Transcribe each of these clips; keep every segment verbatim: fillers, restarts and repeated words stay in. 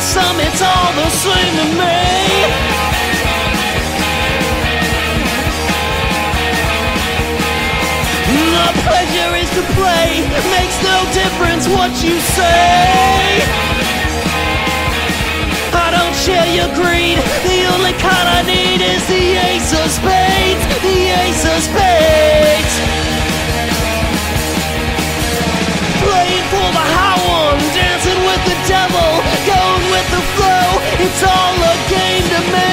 some, it's all the same to me. The pleasure is to play, makes no difference what you say. I don't share your greed, the only card I need is the ace of spades, the ace of spades. Playing for the high one, dancing with the devil, going with the flow, it's all a game to me.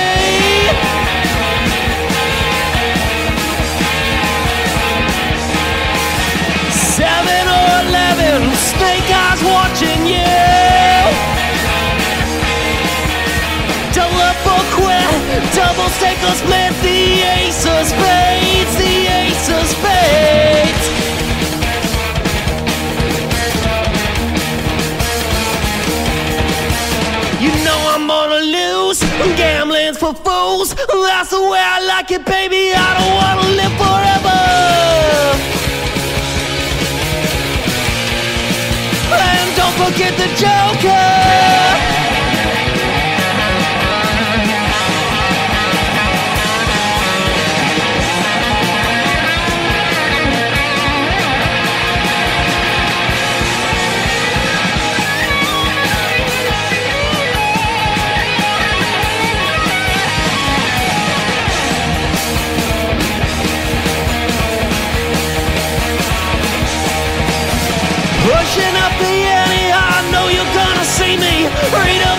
Seven or eleven, snake eyes watching you. Double up or quit, double take or split, the ace of spades, the ace of spades. You know I'm gonna lose, gambling's for fools, that's the way I like it, baby, I don't wanna live forever. And don't forget the Joker. Pushing up the ante, I know you're gonna see me. Read